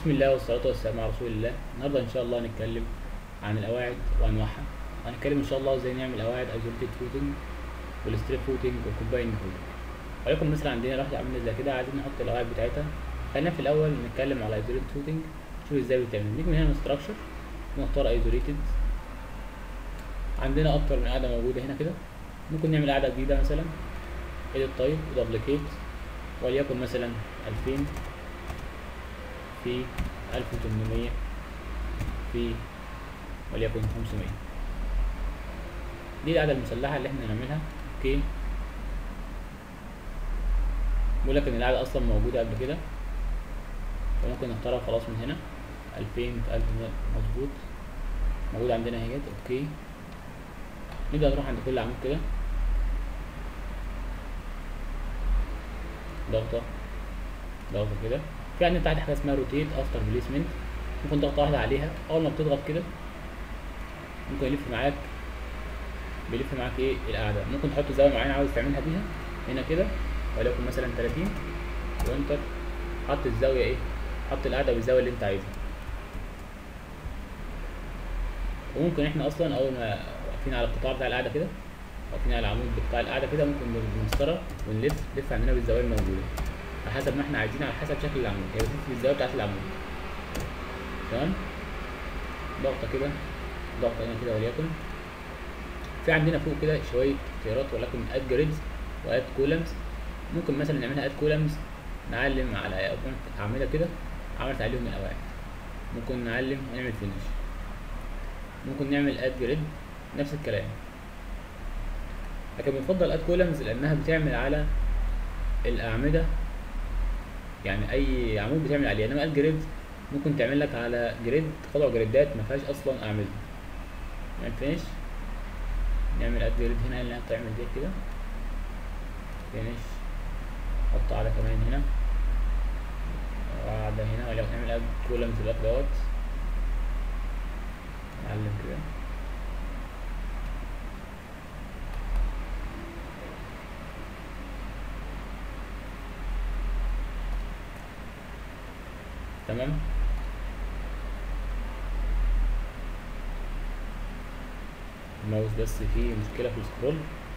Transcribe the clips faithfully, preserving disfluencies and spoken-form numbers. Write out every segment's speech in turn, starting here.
بسم الله والصلاة والسلام على رسول الله. النهارده إن شاء الله هنتكلم عن القواعد وأنواعها، وهنتكلم إن شاء الله إزاي نعمل قواعد ايزوليتد فوتنج والستريب فوتنج والكومبايند فوتنج. ولكن مثلا عندنا لوحة عاملة زي كده عايزين نحط القواعد بتاعتها. خلينا في الأول نتكلم على ايزوليتد فوتنج، نشوف إزاي بتعمل. نيجي من هنا من ستراكشر نختار ايزوليتد. عندنا أكتر من قاعدة موجودة هنا كده، ممكن نعمل قاعدة جديدة مثلا edit type ودبليكيت، وليكن مثلا ألفين في ألف وتمنمية في وليكن خمسمية. دي القاعدة المسلحة اللي احنا هنعملها. اوكي، بيقول لك ان القاعدة اصلا موجودة قبل كده، فممكن نختارها خلاص من هنا. ألفين في ألف مظبوط، موجودة عندنا اهيت. اوكي، نبدأ نروح عند كل عمود كده، ضغطة ضغطة كده. في عندنا تحت حاجة اسمها روتيت افتر بليسمنت، ممكن ضغطة واحدة عليها. أول ما بتضغط كده ممكن يلف معاك بيلف معاك ايه القاعدة. ممكن تحط زاوية معينة عاوز تعملها بيها هنا كده، وليكن مثلا تلاتين وانتر. حط الزاوية ايه حط القاعدة بالزاوية اللي انت عايزها. وممكن احنا اصلا اول ما واقفين على القطاع بتاع القاعدة كده، واقفين على العمود بتاع القاعدة كده، ممكن بنسطرها ونلف لف عندنا بالزوايا الموجودة على حسب ما احنا عايزين، على حسب شكل العمود. هي بتلف بالزاوية بتاعت العمود. تمام، ضغطة كده ضغطة هنا كده. وليكن في عندنا فوق كده شوية اختيارات، ولكن اد جريدز واد كولمز. ممكن مثلا نعملها اد كولمز، نعلم على أعمدة كده عملت عليهم القواعد. ممكن نعلم ونعمل فينش. ممكن نعمل اد جريد نفس الكلام، لكن بنفضل اد كولمز لأنها بتعمل على الأعمدة، يعني أي عمود بتعمل عليه. إنما اد جريد ممكن تعمل لك على جريد قطع جريدات ما فيهاش أصلا أعمدة. نعمل فينش، نعمل اد جريد هنا اللي هتعمل دي كده فينش. حط قاعدة كمان هنا وقاعدة هنا، ولا نعمل اد كولمز باك دوت. نعلم كده تمام. الماوس بس فيه مشكلة في السكرول.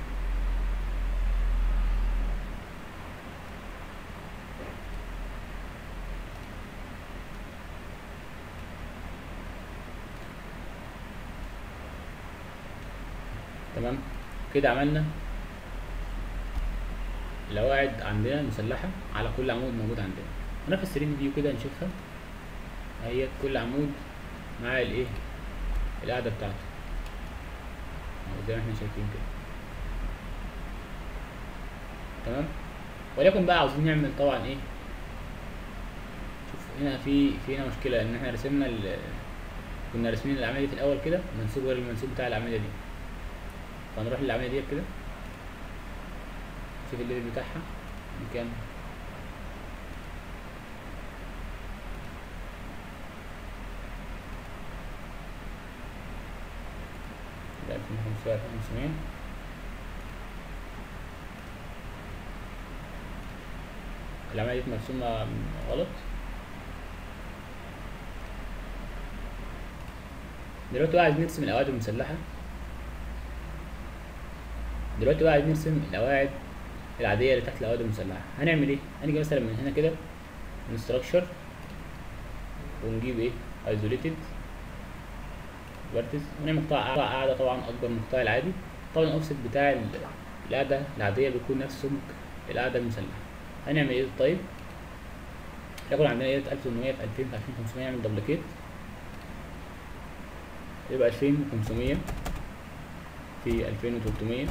تمام كده عملنا القواعد عندنا مسلحة على كل عمود موجود عندنا. هنا في ال ثري دي فيو كده نشوفها اهي، كل عمود مع الايه القاعدة بتاعته زي ما احنا شايفين كده. تمام، ولكن بقى عاوزين نعمل طبعا ايه. شوف هنا في في هنا مشكلة ان احنا رسمنا ال كنا راسمين العملية في الاول كده منسوب غير المنسوب بتاع العملية دي. فنروح للعملية دي كده، شوف الليفل بتاعها بكام. ألفين وخمسمية ألفين وخمسمية. العملية دي مرسومة غلط. دلوقتي بقى عايزين نرسم القواعد المسلحة. دلوقتي بقى عايزين نرسم القواعد العادية اللي تحت القواعد المسلحة. هنعمل ايه؟ هنيجي مثلا من هنا كده من ستراكشر ونجيب ايه ايزوليتد فيرتيس، ونعمل قطاع قاعدة طبعا أكبر من القطاع العادي. طبعا الأوفست بتاع القاعدة العادية بيكون نفس سمك القاعدة المسلحة. هنعمل ايه طيب؟ يكون عندنا ايه ألف وتمنمية في ألفين في ألفين وخمسمية، نعمل دبليكيت يبقى ألفين وخمسمية في ألفين وتلتمية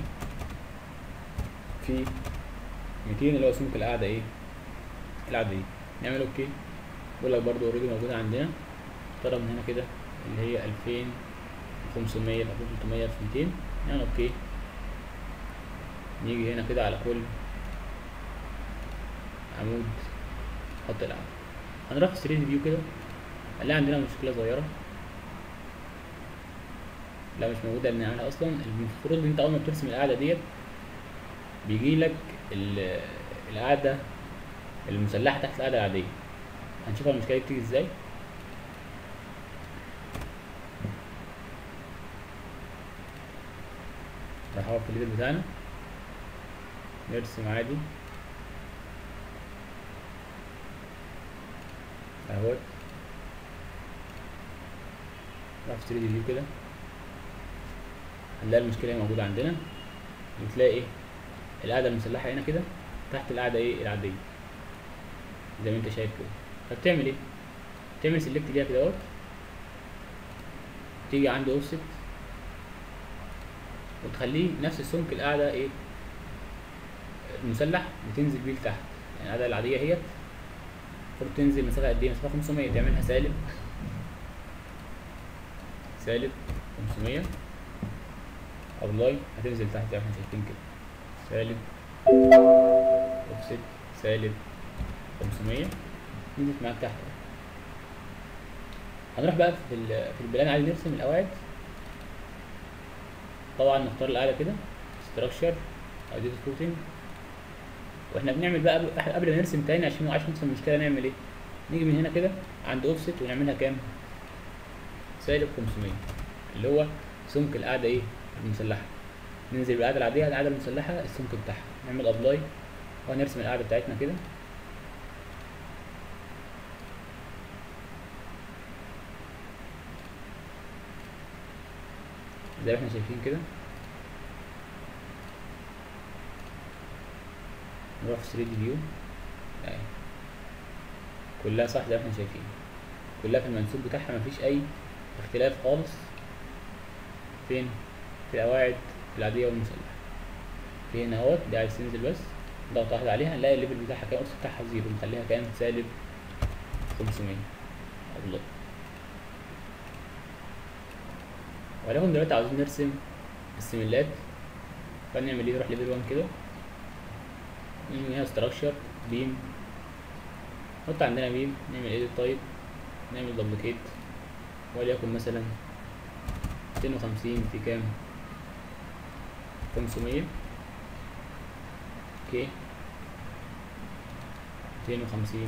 في ميتين اللي هو سمك القاعدة ايه القاعدة دي. نعمل اوكي. بيقول لك برضه اوريدي موجودة عندنا. اختار من هنا كده اللي هي ألفين وخمسمية في ألفين وتلتمية في ميتين، نعمل اوكي. نيجي هنا كده على كل عمود نحط القاعدة. هنروح في ثري دي فيو كده، هنلاقي عندنا مشكلة صغيرة لا مش موجودة بنعملها اصلا. المفروض ان انت اول ما بترسم القاعدة ديت بيجيلك القاعدة المسلحة تحت القاعدة العادية. هنشوف المشكلة دي بتيجي ازاي. راح اقف في الليفل بتاعنا، نرسم عادي اهوت. راح في ثري دي فيو كده، هنلاقي المشكله موجوده عندنا، بتلاقي ايه القاعده المسلحه هنا كده تحت القاعده ايه العاديه زي ما انت شايف كده. فبتعمل ايه؟ تعمل سيلكت ليها كده اهوت، تيجي عند اوفست وتخليه نفس السمك القاعده ايه المسلح، بتنزل بيه لتحت. يعني القاعده العاديه اهيت المفروض تنزل مسافه قد ايه؟ مسافه خمسمية، تعملها سالب سالب خمسمية ابلاي، هتنزل تحت زي ما احنا شايفين كده سالب اوفست سالب خمسمية، نزلت معاك تحت. هنروح بقى في في البلان عادي نرسم القواعد. طبعا نختار القاعده كده ستراكشر او ديتا فلوتنج، واحنا بنعمل بقى قبل ما نرسم تاني عشان عشان نفس المشكله نعمل ايه؟ نيجي من هنا كده عند اوفست ونعملها كام؟ سالب خمسمية اللي هو سمك القاعده ايه المسلحه. ننزل بالقاعده العاديه القاعده المسلحه السمك بتاعها، نعمل ابلاي وهنرسم القاعده بتاعتنا كده. زي ما احنا شايفين كده. نروح في ثري دي فيو اهي كلها صح زي ما احنا شايفين، كلها في المنسوب بتاعها مفيش اي اختلاف خالص. فين؟ في القواعد العاديه والمسلحه. في هنا اهوت دي عايز تنزل بس ضغط واحد عليها نلاقي الليفل بتاعها كام، الاوفست بتاعها زيرو، نخليها كام؟ سالب خمسمية الله. ولكن دلوقتي عاوزين نرسم السيميلات، فنعمل ايه؟ نروح ليفل واحد كده، نعمل هنا ستراكشر بيم، نحط عندنا بيم، نعمل ايديت تايب، نعمل دوبليكيت وليكن مثلا ميتين وخمسين في كام؟ خمسمية. اوكي ميتين وخمسين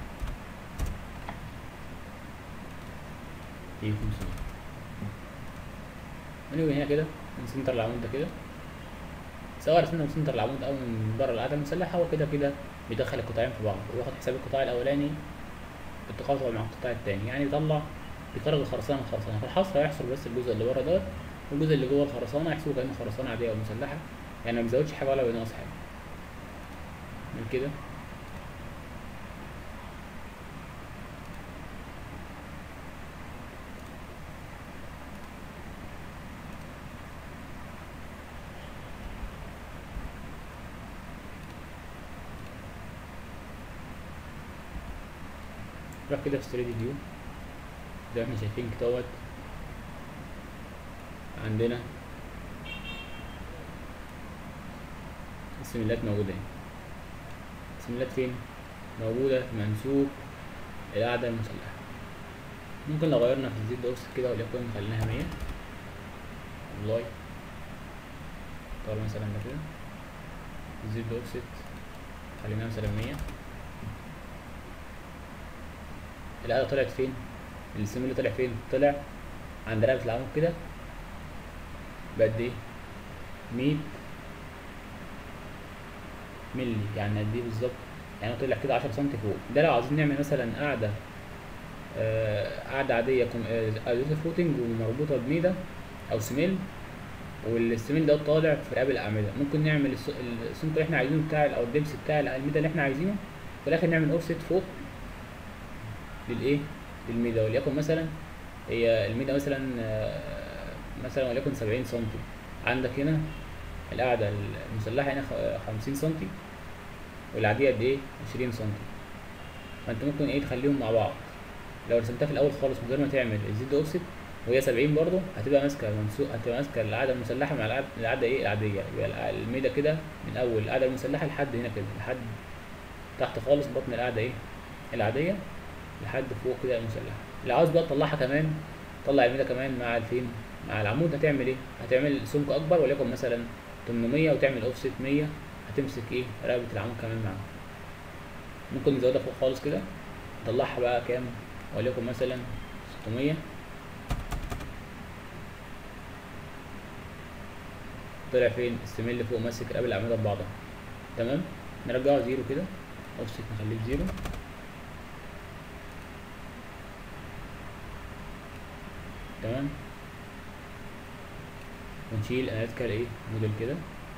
في خمسمية. ونيجي هنا كده نسنتر العمود ده كده، سواء رسمنا من سنتر العمود او من بره القاعده المسلحه، هو كده كده بيدخل القطاعين في بعض وياخد حساب القطاع الاولاني بالتقاطع مع القطاع التاني، يعني بيطلع بيخرج الخرسانه الخرسانه. في الحصر هيحصر بس الجزء اللي بره دوت، والجزء اللي جوه الخرسانه هيحسبه كانه خرسانه عاديه او مسلحه، يعني ما بيزودش حاجه ولا بينقص حاجه. من كده نروح كده في ثري دي فيو زي ما احنا شايفين كده اهوت. عندنا السيميلات موجودة هنا. السيميلات فين؟ موجودة في منسوب القاعدة المسلحة. ممكن لو غيرنا في الزد اوفست كده وليكن خليناها مية والله، اختار مثلا ده كده الزد اوفست خليناها مثلا مية. القاعدة طلعت فين؟ السيميل طلع فين؟ طلع عند رقبة العمود كده بقد ايه؟ مية ملي، يعني قد ايه بالظبط؟ يعني طلع كده عشرة سنتي فوق. ده لو عايزين نعمل مثلا قاعدة آه قاعدة عادية ادوات فلوتنج ومربوطة بميدا او سميل، والسميل ده طالع في رقاب الأعمدة، ممكن نعمل السمك اللي احنا عايزينه بتاع او الدبس بتاع الميدا اللي احنا عايزينه، في الاخر نعمل اوفست فوق للايه؟ للميدا. وليكن مثلا هي الميدا مثلا آه مثلا وليكن سبعين سنتي، عندك هنا القاعدة المسلحة هنا خمسين سنتي والعادية قد ايه؟ عشرين سنتي. فانت ممكن ايه تخليهم مع بعض. لو رسمتها في الاول خالص من غير ما تعمل الزد اوفست وهي سبعين برضه هتبقى ماسكه منسوق، هتبقى ماسكه القاعده المسلحه مع القاعده القاعده ايه العاديه، يبقى الميدا كده من اول القاعده المسلحه لحد هنا كده لحد تحت خالص بطن القاعده ايه العاديه لحد فوق كده المسلحه. لو عاوز بقى تطلعها كمان طلع الميدا كمان مع الفين مع العمود، هتعمل ايه؟ هتعمل سمك اكبر وليكن مثلا تمنمية وتعمل اوفست مية، هتمسك ايه رقبه العمود كمان معاها. ممكن نزودها فوق خالص كده نطلعها بقى كام؟ وليكن مثلا ستمية طلع فين السميل فوق ماسك قبل الاعمده ببعضها. تمام، نرجعه زيرو كده، اوفست نخليه بزيرو. تمام، ونشيل اناليتيكال ايه موديل كده.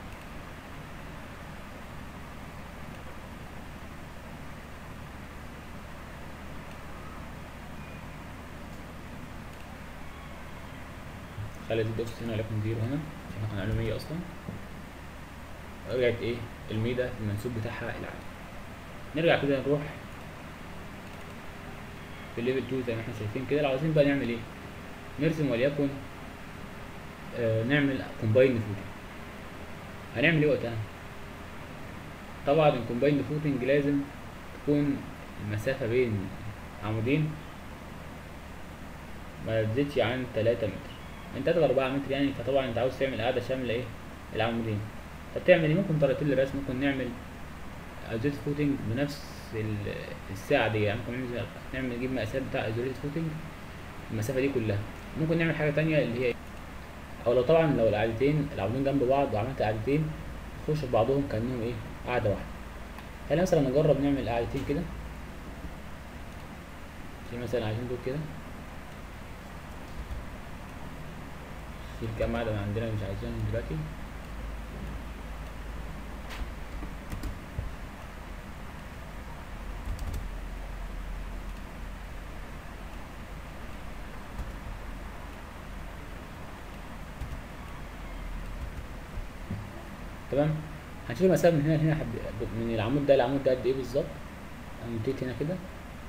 خلي زد اوفست هنا وليكن زيرو هنا عشان احنا هنعمله مية اصلا. رجعت ايه الميدا في المنسوب بتاعها العالي. نرجع كده نروح في الليفل اتنين زي ما احنا شايفين كده. لو عايزين بقى نعمل ايه، نرسم وليكن آه نعمل كومبايند فوتنج. هنعمل ايه وقتها؟ طبعا الكومبايند فوتنج لازم تكون المسافة بين عمودين ما تزيدش عن تلاتة متر، من تلاتة لأربعة متر يعني. فطبعا انت عاوز تعمل قاعدة شاملة ايه العمودين، فبتعمل ايه؟ ممكن طريقتين للرسم. ممكن نعمل ايزوليت فوتنج بنفس الساعة دي، يعني ممكن نعمل نعمل نجيب مقاسات بتاع ايزوليت فوتنج المسافة دي كلها. ممكن نعمل حاجة تانية اللي هي، او لو طبعا لو القاعدتين العمودين جنب بعض وعملت قاعدتين يخش في بعضهم كأنهم ايه قاعدة واحدة. خلينا مثلا نجرب نعمل قاعدتين كده. في مثلا عايزين دول كده، في كام قاعدة من عندنا مش عايزينهم دلوقتي. تمام، هنشوف المسافة من هنا لهنا حب... من العمود ده للعمود ده قد ايه بالظبط. هنبتدي هنا كده،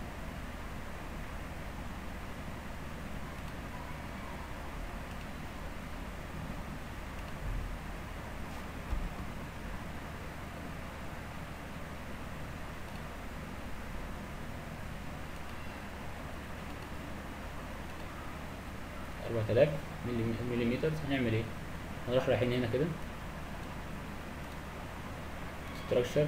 أربعة آلاف مليمتر. هنعمل ايه؟ هنروح رايحين هنا كده structure،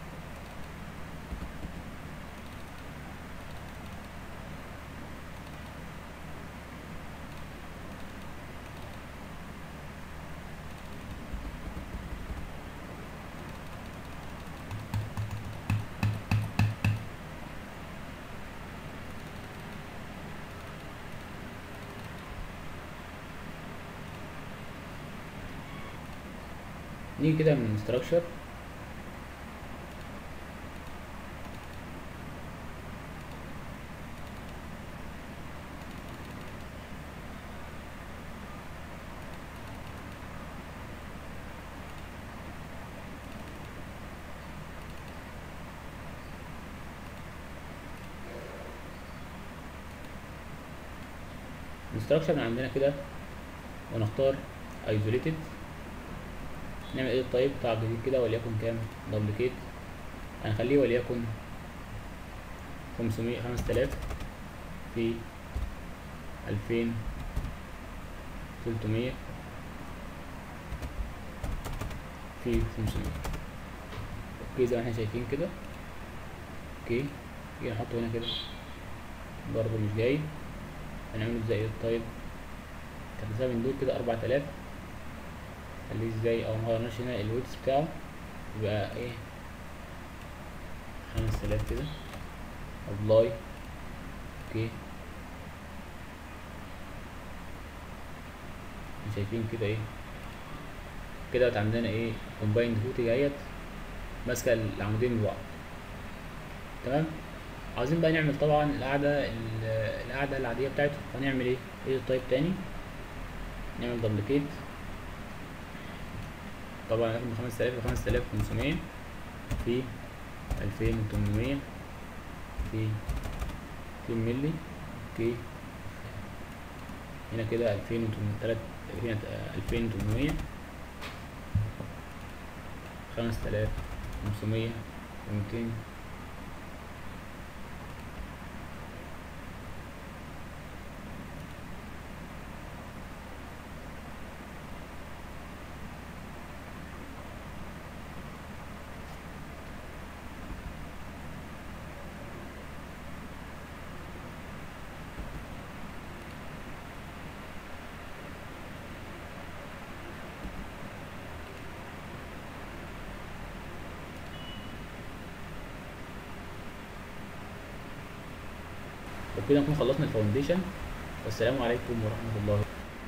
نيجي كده من structure structure من عندنا كده ونختار isolated. نعمل ايه الطيب بتاع جديد كده وليكن كام دبليكيت، هنخليه وليكن خمسمية خمسة آلاف في ألفين تلتمية في خمسمية. اوكي زي ما احنا شايفين كده. اوكي نيجي نحطه هنا كده برضه مش جاي. هنعمله ازاي الطيب؟ تحديثها من دول كده أربعة آلاف، خليه ازاي او مغيرناش هنا الويتس بتاعه يبقى ايه خمسة آلاف كده. ابلاي اوكي شايفين كده ايه كده بقت عندنا ايه كومبايند فوتنج اهيت ماسكه العمودين ببعض. تمام، عاوزين بقى نعمل طبعا القاعده القاعده العاديه بتاعته. فنعمل ايه ايه التايب تاني، نعمل دبليكيت طبعا من خمسة آلاف ل خمسة آلاف وخمسمية في ألفين وتمنمية في ميتين مللي. اوكي هنا كده ألفين وتمنمية هنا ألفين وتمنمية خمسة آلاف وخمسمية وميتين. وكده نكون خلصنا الفاونديشن. والسلام عليكم ورحمة الله.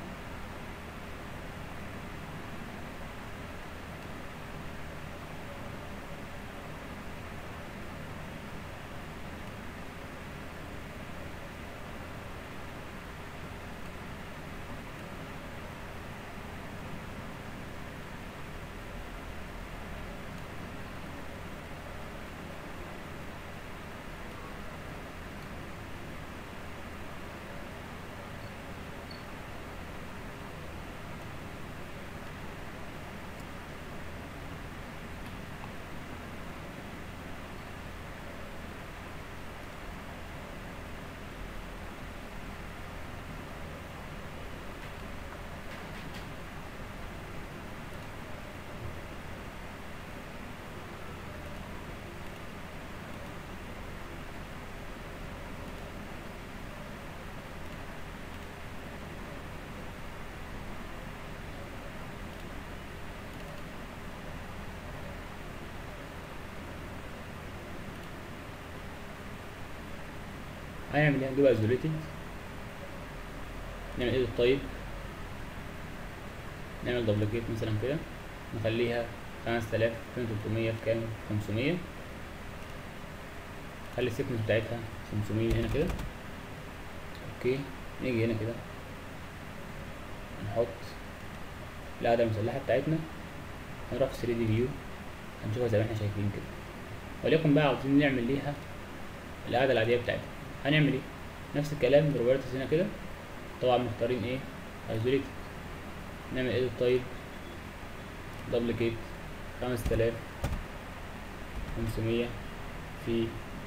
هنعمل ايه؟ هنجيب ايزوليتد، نعمل ايه الطيب، نعمل دبليكيت مثلا كده، نخليها خمسة آلاف في تلتمية في كام؟ خمسمية. خلي السيكنس بتاعتها خمسمية هنا كده. اوكي، نيجي هنا كده نحط القاعدة المسلحة بتاعتنا، هنروح في ثري دي فيو هنشوفها زي ما احنا شايفين كده. وليكن بقى عاوزين نعمل ليها القاعدة العادية بتاعتها، هنعمل ايه؟ نفس الكلام، بروبرتيز هنا كده، طبعا مختارين ايه؟ ايزوليتد، نعمل ايه الطيب، دبليكيت خمسة آلاف خمسمية في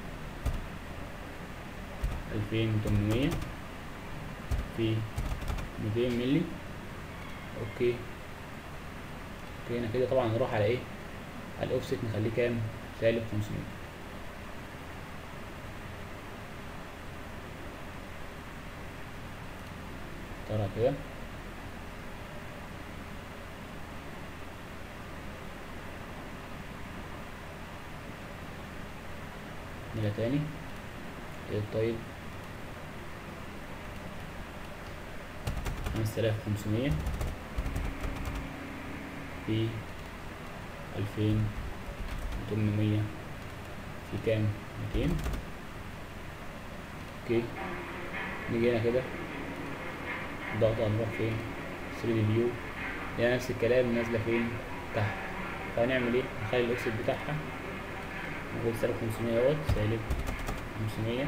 ألفين وتمنمية في ميتين ملي. اوكي اوكي هنا كده طبعا نروح على ايه؟ على الاوفست، نخليه كام؟ سالب خمسمية. طلع كده. نرجع تاني طيب خمسة آلاف وخمسمية في ألفين وتمنمية في كام؟ ميتين. اوكي، نيجي هنا كده الضغط هنروح فين؟ ثري دي فيو، يعني نفس الكلام نازلة فين؟ تحت. فهنعمل ايه؟ نخلي الاوكسيد بتاعها نقول سالب خمسمية اهوت، سالب خمسمية.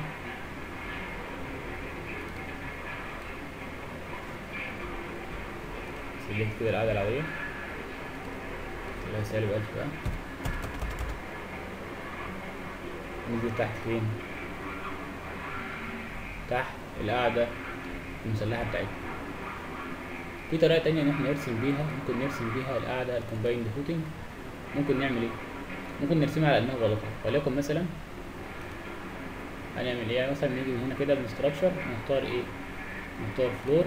سلكت كده القاعدة العادية، تلاقي سالب ألف بقى. ننزل تحت فين؟ تحت القاعدة المسلحة بتاعتنا. في طريقة تانية إن احنا نرسم بيها، ممكن نرسم بيها القاعدة الكومبايند فوتنج. ممكن نعمل ايه؟ ممكن نرسمها على انها غلطة، وليكن مثلا هنعمل ايه؟ يعني مثلا نيجي من هنا كده من ستراكشر، نختار ايه؟ نختار فلور،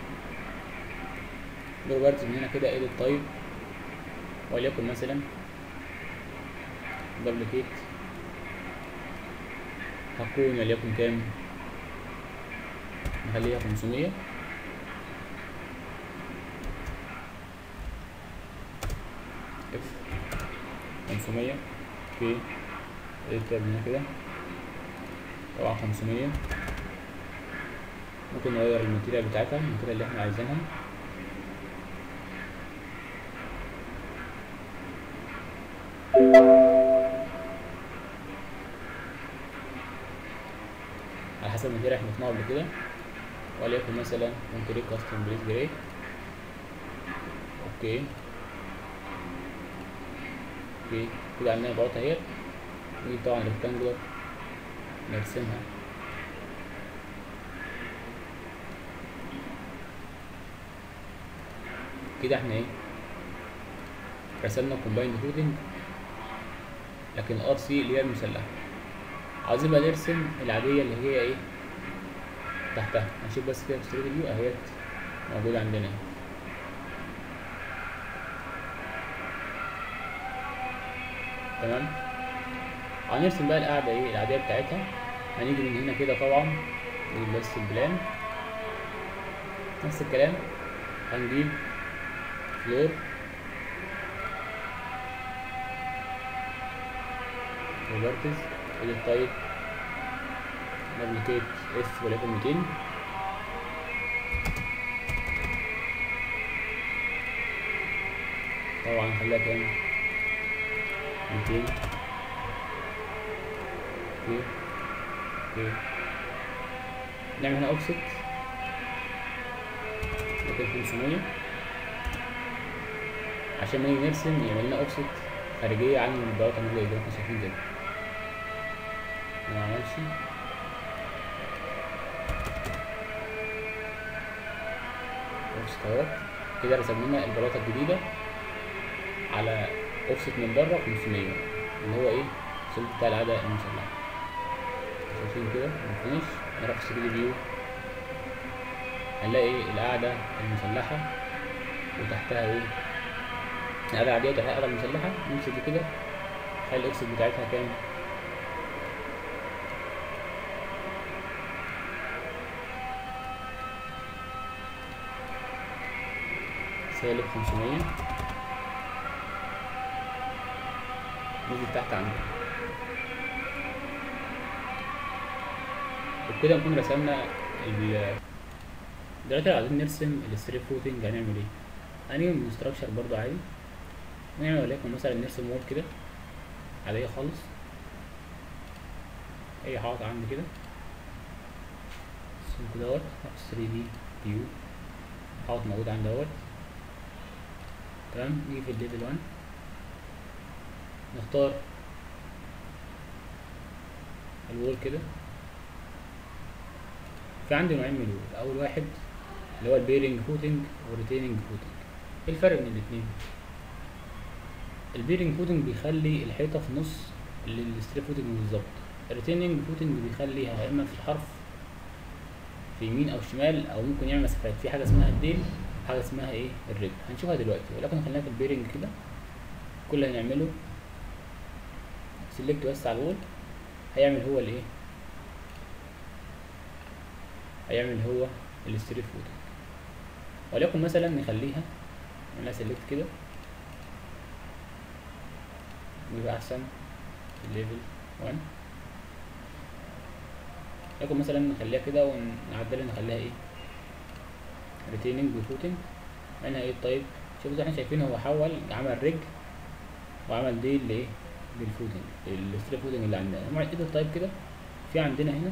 بروبرتيز من هنا كده ايديت تايب، وليكن مثلا دبليكيت هتكون وليكن كام؟ نخليها خمسمية. اف خمسمية. اوكي، ايديت تايب من هنا كده، طبعا خمسمية. ممكن نغير الماتيريال بتاعتها، الماتيريال اللي احنا عايزينها. على حسب الماتيريال احنا شفناها قبل كده، وليكن مثلا كونكريت كاستم بليس جراي. اوكي اوكي كده عندنا البلاطه اهيت. نيجي طبعا ريكتانجولار نرسمها كده. احنا ايه؟ رسمنا كومبايند فوتنج، لكن ار سي اللي هي المسلحه. عايزين بقى نرسم العاديه اللي هي ايه تحتها. هنشوف بس كده في ثري دي فيو اهيت موجوده عندنا. تمام. هنرسم بقى القاعده ايه العاديه بتاعتها. هنيجي من هنا كده طبعا نجيب بس البلان نفس الكلام. هنجيب فلور بروبرتيز اديت تايب نابليكيت اف وليكن ميتين. طبعا نخليها كام؟ ميتين. اوكي اوكي نعمل هنا اوفست ممكن خمسمية عشان ما نيجي نرسم يعمل لنا اوفست خارجية عن البلاطة اللي زي احنا شايفين كده. ما عملش اوفست اهوت كده رسمنا لنا البلاطة الجديدة على اوفست من بره خمسمية اللي هو ايه السلك بتاع القاعدة المسلحة. شايفين كده الفينش. نروح في ثري دي فيو هنلاقي القاعدة المسلحة وتحتها ايه القاعدة العادية وتحتها القاعدة المسلحة. نمسك دي كده نخلي الاوفست بتاعتها كام؟ سالب خمسمية. ننزل تحت عندنا وبكده نكون رسمنا ال دلوقتي لو عايزين نرسم الستريب فوتنج هنعمل ايه؟ هنيجي من ستراكشر برضو عادي ونعمل وليكن مثلا نرسم وول كده عادية خالص اي حاجة عندي كده السمك دوت ثري دي فيو حاجة موجودة عندي دوت تمام. نيجي في الليفل وان نختار الوول كده. في عندي نوعين من الوول. اول واحد اللي هو البيرنج فوتنج والريتيننج فوتنج. ايه الفرق بين الاتنين؟ البيرنج فوتنج بيخلي الحيطه في نص الستريب فوتنج بالظبط. الريتيننج فوتنج بيخليها يا اما في الحرف في يمين او شمال او ممكن يعمل مسافات. في حاجه اسمها الديل حاجه اسمها ايه الرجل هنشوفها دلوقتي. ولكن خلينا في البيرنج كده. كل اللي هنعمله سيلكت بس على الوول هيعمل هو الايه هيعمل هو الستريب فوتنج. وليكن مثلا نخليها نعملها سيلكت كده ويبقى احسن في الليفل وان. وليكن مثلا نخليها كده ونعدلها نخليها ايه ريتيننج وفوتنج. هنا ايه الطيب شوفوا زي احنا شايفين هو حول عمل رجل وعمل دي لايه للفوتنج الستريب فوتنج اللي عندنا. نوع ايه الطيب كده في عندنا هنا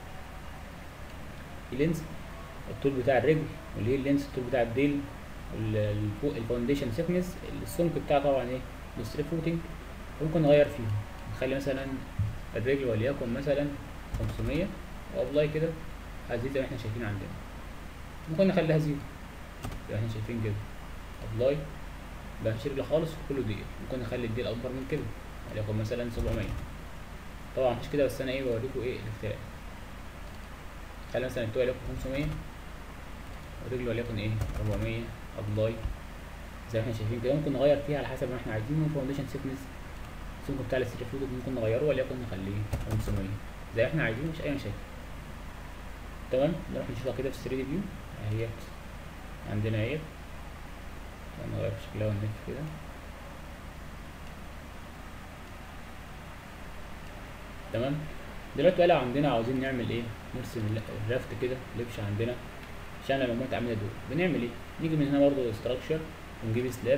اللينس الطول بتاع الرجل واللي هي اللينس الطول بتاع الديل الفاونديشن سيكنس السمك بتاعه طبعا ايه الستريب فوتنج. ممكن نغير فيهم نخلي مثلا الرجل وليكن مثلا خمسمية وابلاي كده هتزيد زي ما احنا شايفين عندنا. ممكن نخليها زيرو زي ما احنا شايفين كده ابلاي مبقاش رجل خالص كله ديل. ممكن نخلي الديل اكبر من كده وليكن مثلا سبعمية. طبعا مفيش كده بس انا ايه بوريكم ايه الاختلاف. خلي مثلا التوع وليكن خمسمية والرجل وليكن ايه أربعمية ابلاي زي ما احنا شايفين كده. ممكن نغير فيها على حسب ما احنا عايزينه. الفاونديشن سيكنس السمك بتاع الستريب فوتنج ممكن نغيره وليكن نخليه خمسمية زي ما احنا عايزينه مش اي مشاكل. تمام. نروح نشوفها كده في ثري دي فيو اهيت عندنا اهيت نغير في شكلها ونلف كده. تمام. دلوقتي بقى لو عندنا عاوزين نعمل ايه نرسم الرافت كده لبش عندنا عشان لما عاملين دول بنعمل ايه؟ نيجي من هنا برضو ستراكشر ونجيب سلاب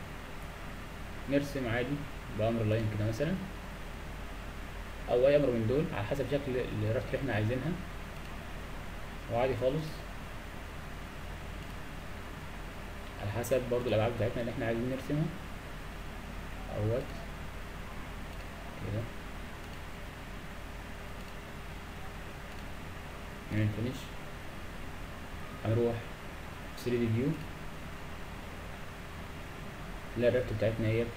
نرسم عادي بأمر لاين كده مثلا او اي امر من دول على حسب شكل الرافت اللي احنا عايزينها وعادي خالص على حسب برضو الابعاد بتاعتنا اللي احنا عايزين نرسمها اهوت كده. نعمل فينيش هنروح ثري دي فيو نلاقي الرافت بتاعتنا اهيت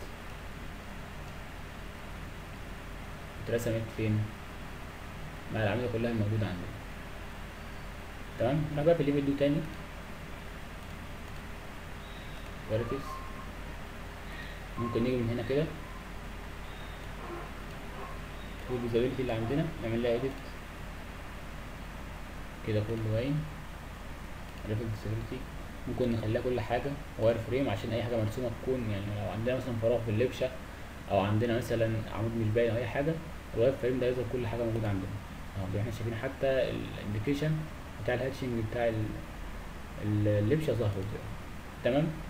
اترسمت فين مع الأعمدة كلها الموجودة عندنا. تمام. نروح بقى في الليفل دو تاني فيرتكس ممكن نيجي من هنا كده والفيزابيلتي اللي عندنا نعمل لها اديت كده كله باين. ريفلكسبيليتي ممكن نخليها كل حاجه واير فريم عشان اي حاجه مرسومه تكون، يعني لو عندنا مثلا فراغ في اللبشه او عندنا مثلا عمود مش باين او اي حاجه، الواير فريم ده يظهر كل حاجه موجوده عندنا اهو. زي ما احنا شايفين حتى الانديكيشن بتاع الهاتشنج بتاع ال- ال- اللبشه ظهر قدام. تمام.